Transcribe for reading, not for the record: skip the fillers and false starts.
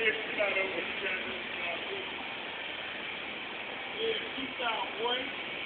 You're not over. You gotta do the job. Yeah, keep down, boy.